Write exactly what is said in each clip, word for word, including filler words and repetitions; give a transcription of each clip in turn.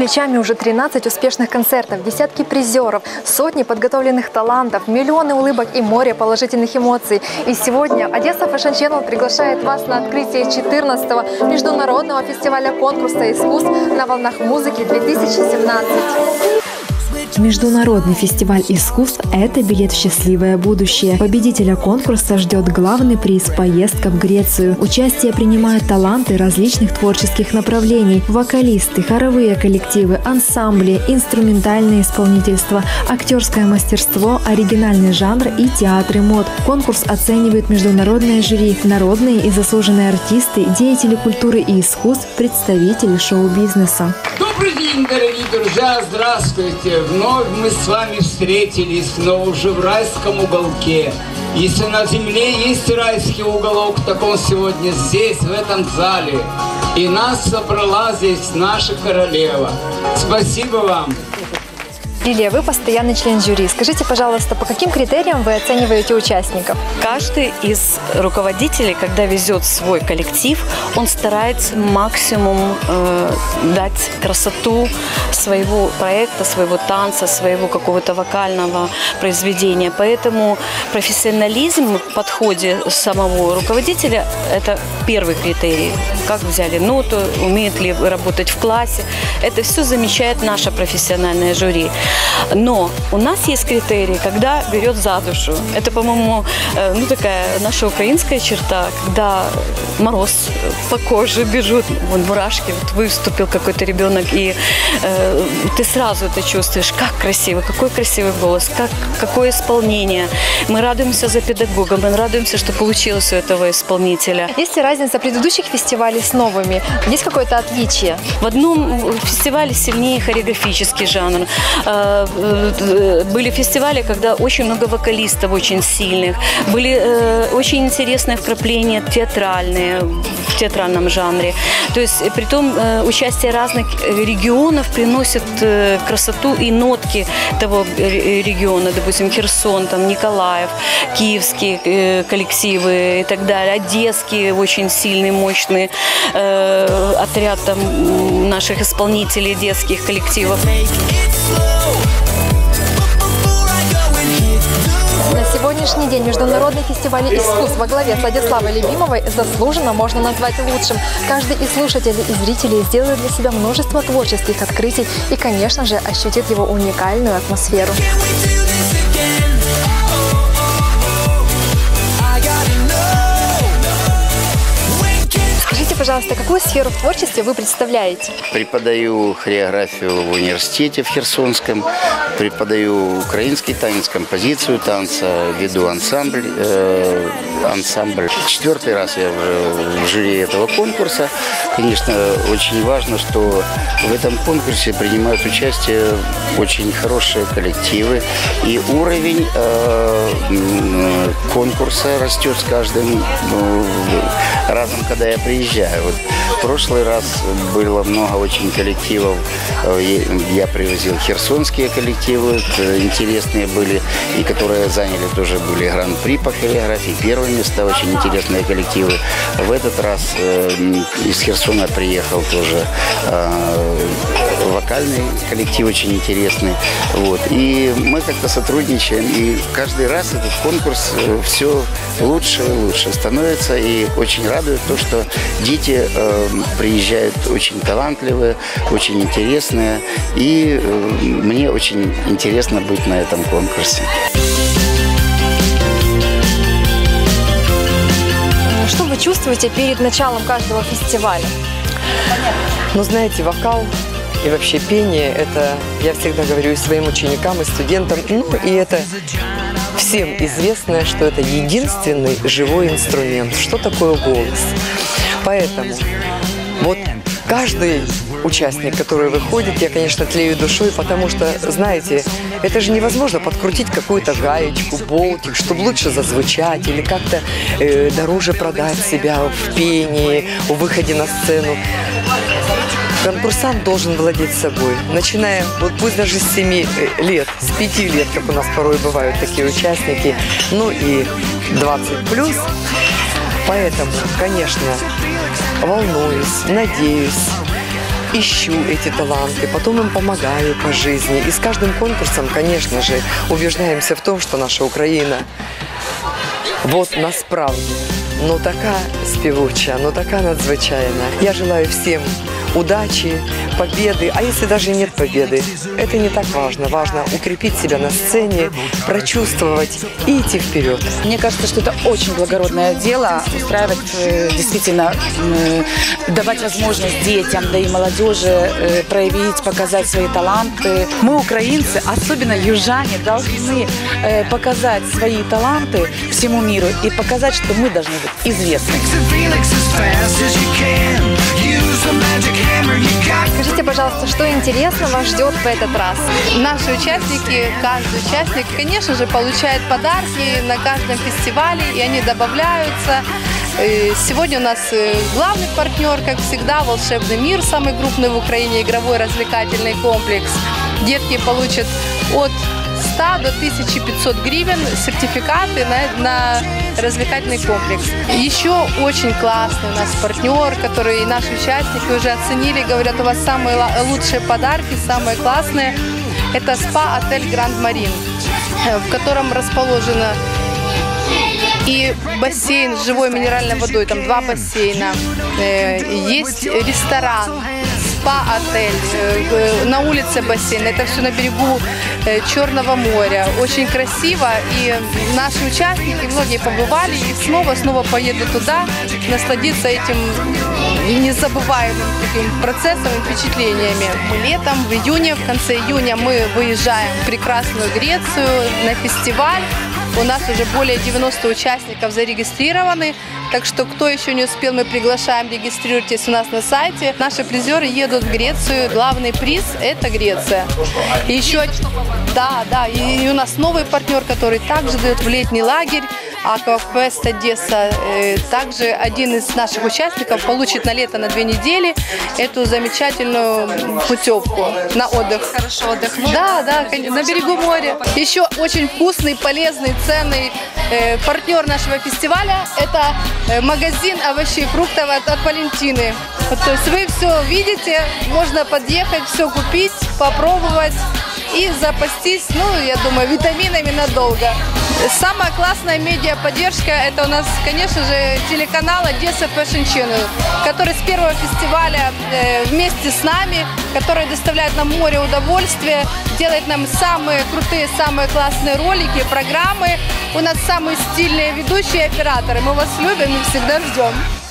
плечами уже тринадцать успешных концертов, десятки призеров, сотни подготовленных талантов, миллионы улыбок и море положительных эмоций. И сегодня Одесса Fashion Channel приглашает вас на открытие четырнадцатого международного фестиваля конкурса искусств на волнах музыки две тысячи семнадцать. Международный фестиваль искусств – это билет в счастливое будущее. Победителя конкурса ждет главный приз – поездка в Грецию. Участие принимают таланты различных творческих направлений – вокалисты, хоровые коллективы, ансамбли, инструментальное исполнительство, актерское мастерство, оригинальный жанр и театры мод. Конкурс оценивают международное жюри, народные и заслуженные артисты, деятели культуры и искусств, представители шоу-бизнеса. Добрый день, дорогие друзья! Здравствуйте! Вновь мы с вами встретились, но уже в райском уголке. Если на земле есть райский уголок, так он сегодня здесь, в этом зале. И нас собрала здесь наша королева. Спасибо вам! Лилия, вы постоянный член жюри. Скажите, пожалуйста, по каким критериям вы оцениваете участников? Каждый из руководителей, когда везет свой коллектив, он старается максимум э, дать красоту своего проекта, своего танца, своего какого-то вокального произведения. Поэтому профессионализм в подходе самого руководителя – это первый критерий. Как взяли ноту, умеет ли работать в классе. Это все замечает наше профессиональное жюри. Но у нас есть критерии, когда берет за душу. Это, по-моему, ну, такая наша украинская черта, когда мороз по коже бежит, вон мурашки, вот выступил какой-то ребенок, и э, ты сразу это чувствуешь, как красиво, какой красивый голос, как, какое исполнение. Мы радуемся за педагога, мы радуемся, что получилось у этого исполнителя. Есть ли разница предыдущих фестивалей с новыми? Есть какое-то отличие? В одном фестивале сильнее хореографический жанр. Были фестивали, когда очень много вокалистов очень сильных. Были э, очень интересные вкрапления театральные, в театральном жанре. То есть, притом, э, участие разных регионов приносит э, красоту и нотки того региона. Допустим, Херсон, там, Николаев, киевские э, коллективы и так далее. Одесские очень сильные, мощные э, отряд там, наших исполнителей детских коллективов. На сегодняшний день Международный фестиваль искусств во главе с Владиславой Любимовой заслуженно можно назвать лучшим. Каждый из слушателей и зрителей сделает для себя множество творческих открытий и, конечно же, ощутит его уникальную атмосферу. Скажите, пожалуйста, какую сферу в творчестве вы представляете? Преподаю хореографию в университете в Херсонском, преподаю украинский танец, композицию танца, веду ансамбль. Э, ансамбль. Четвертый раз я в жюри этого конкурса. Конечно, очень важно, что в этом конкурсе принимают участие очень хорошие коллективы, и уровень э, конкурса растет с каждым э, разом, когда я приезжаю. Вот в прошлый раз было много очень коллективов. Я привозил херсонские коллективы, интересные были, и которые заняли тоже были гран-при по хореографии. Первые места, очень интересные коллективы. В этот раз э, из Херсона приехал тоже э, вокальный коллектив, очень интересный. Вот. И мы как-то сотрудничаем, и каждый раз этот конкурс все лучше и лучше становится, и очень радует то, что дети э, приезжают очень талантливые, очень интересные, и э, мне очень интересно быть на этом конкурсе. Что вы чувствуете перед началом каждого фестиваля? Ну, знаете, вокал и вообще пение, это, я всегда говорю и своим ученикам, и студентам, ну, и это всем известно, что это единственный живой инструмент. Что такое голос? Поэтому вот каждый участник, который выходит, я, конечно, тлею душой, потому что, знаете, это же невозможно подкрутить какую-то гаечку, болтик, чтобы лучше зазвучать или как-то э, дороже продать себя в пении, в выходе на сцену. Конкурсант должен владеть собой, начиная, вот пусть даже с семи лет, с пяти лет, как у нас порой бывают такие участники, ну и двадцать плюс. Поэтому, конечно, волнуюсь, надеюсь, ищу эти таланты, потом им помогаю по жизни. И с каждым конкурсом, конечно же, убеждаемся в том, что наша Украина вот насправді, ну така співуча, ну така надзвичайна. Я желаю всем удачи, победы. А если даже нет победы, это не так важно. Важно укрепить себя на сцене, прочувствовать и идти вперед. Мне кажется, что это очень благородное дело устраивать, действительно, давать возможность детям, да и молодежи проявить, показать свои таланты. Мы, украинцы, особенно южане, должны показать свои таланты всему миру и показать, что мы должны быть известны. Скажите, пожалуйста, что интересно вас ждет в этот раз? Наши участники, каждый участник, конечно же, получает подарки на каждом фестивале, и они добавляются. Сегодня у нас главный партнер, как всегда, «Волшебный мир», самый крупный в Украине игровой развлекательный комплекс. Детки получат от ста до тысячи пятисот гривен сертификаты на, на развлекательный комплекс. Еще очень классный у нас партнер, который наши участники уже оценили, говорят, у вас самые лучшие подарки, самые классные. Это спа-отель «Гранд Марин», в котором расположено и бассейн с живой минеральной водой, там два бассейна, есть ресторан, спа-отель, на улице бассейн, это все на берегу Черного моря. Очень красиво, и наши участники, многие побывали и снова-снова поедут туда, насладиться этим незабываемым таким процессом и впечатлениями. Летом, в июне, в конце июня мы выезжаем в прекрасную Грецию на фестиваль. У нас уже более девяноста участников зарегистрированы, так что кто еще не успел, мы приглашаем, регистрируйтесь у нас на сайте. Наши призеры едут в Грецию, главный приз – это Греция. И еще, да, да, и у нас новый партнер, который также дает в летний лагерь, Аквафест Одесса. Также один из наших участников получит на лето на две недели эту замечательную путевку на отдых. Хорошо отдохнуть. Да, да, на берегу моря. Еще очень вкусный, полезный, ценный э, партнер нашего фестиваля – это э, магазин овощей и фруктов от, от Валентины. Вот, то есть вы все видите, можно подъехать, все купить, попробовать и запастись, ну, я думаю, витаминами надолго. Самая классная медиаподдержка – это у нас, конечно же, телеканал Одесса Fashion Channel, который с первого фестиваля э, вместе с нами, который доставляет нам море удовольствия, делает нам самые крутые, самые классные ролики, программы. У нас самые стильные ведущие и операторы. Мы вас любим и всегда ждем.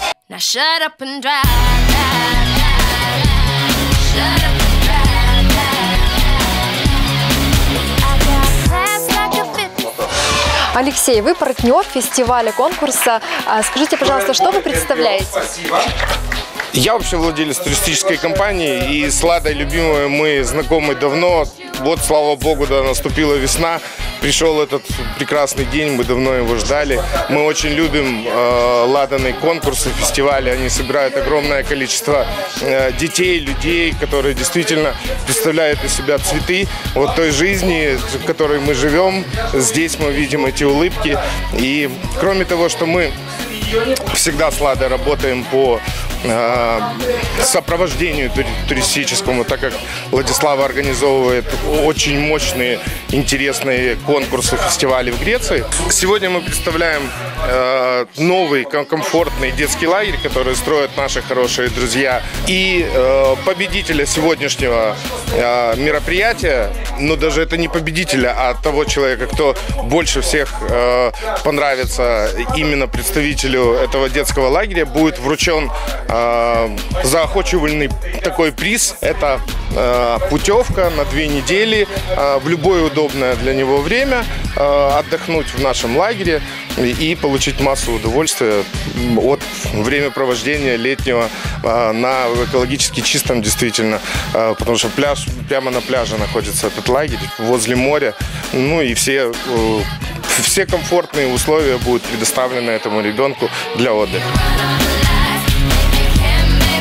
Алексей, вы партнер фестиваля, конкурса. Скажите, пожалуйста, что вы представляете? Я вообще владелец туристической компании, и с Ладой любимой мы знакомы давно. Вот, слава богу, да, наступила весна, пришел этот прекрасный день, мы давно его ждали. Мы очень любим э, Ладаны конкурсы, фестивали, они собирают огромное количество э, детей, людей, которые действительно представляют из себя цветы вот той жизни, в которой мы живем. Здесь мы видим эти улыбки, и кроме того, что мы всегда с Ладой работаем по э, сопровождению туристическому, так как Владислава организовывает очень мощные, интересные конкурсы, фестивали в Греции. Сегодня мы представляем э, новый комфортный детский лагерь, который строят наши хорошие друзья. И э, победителя сегодняшнего э, мероприятия, но даже это не победителя, а того человека, кто больше всех э, понравится именно представителю этого детского лагеря, будет вручен э, заохочивальный такой приз. Это э, путевка на две недели э, в любое удобное для него время, э, отдохнуть в нашем лагере и, и получить массу удовольствия от времяпровождения летнего э, на экологически чистом, действительно, э, потому что пляж, прямо на пляже находится этот лагерь, возле моря, ну и все э, Все комфортные условия будут предоставлены этому ребенку для отдыха.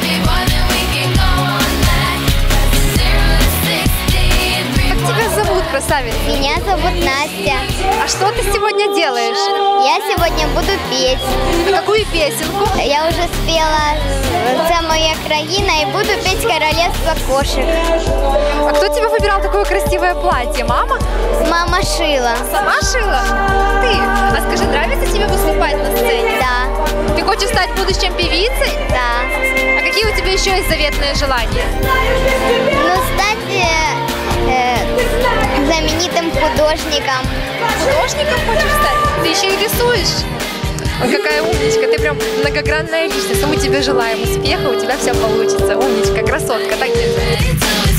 Как тебя зовут? красавица? Меня зовут Настя. А что ты сегодня делаешь? Я сегодня буду петь. А какую песенку? Я уже спела «Це моя країна» и буду петь «Королевство кошек». А кто тебе выбирал такое красивое платье? Мама? Мама шила. Сама шила? Ты? А скажи, нравится тебе выступать на сцене? Да. Ты хочешь стать будущей певицей? Да. А какие у тебя еще есть заветные желания? Ну, стать э, знаменитым художником. Художником хочешь стать? Ты еще и рисуешь? Ой, какая умничка, ты прям многогранная личность. Мы тебе желаем успеха, у тебя все получится. Умничка, красотка, так держи.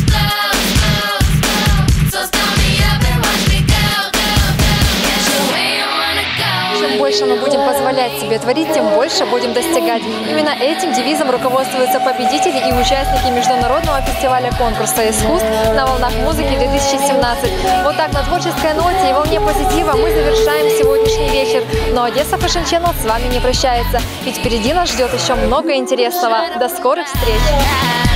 Чем больше мы будем позволять себе творить, тем больше будем достигать. Именно этим девизом руководствуются победители и участники международного фестиваля конкурса искусств «На волнах музыки две тысячи семнадцать». Вот так на творческой ноте и волне позитива мы завершаем сегодняшний вечер. Но Одесса Fashion Channel с вами не прощается, ведь впереди нас ждет еще много интересного. До скорых встреч!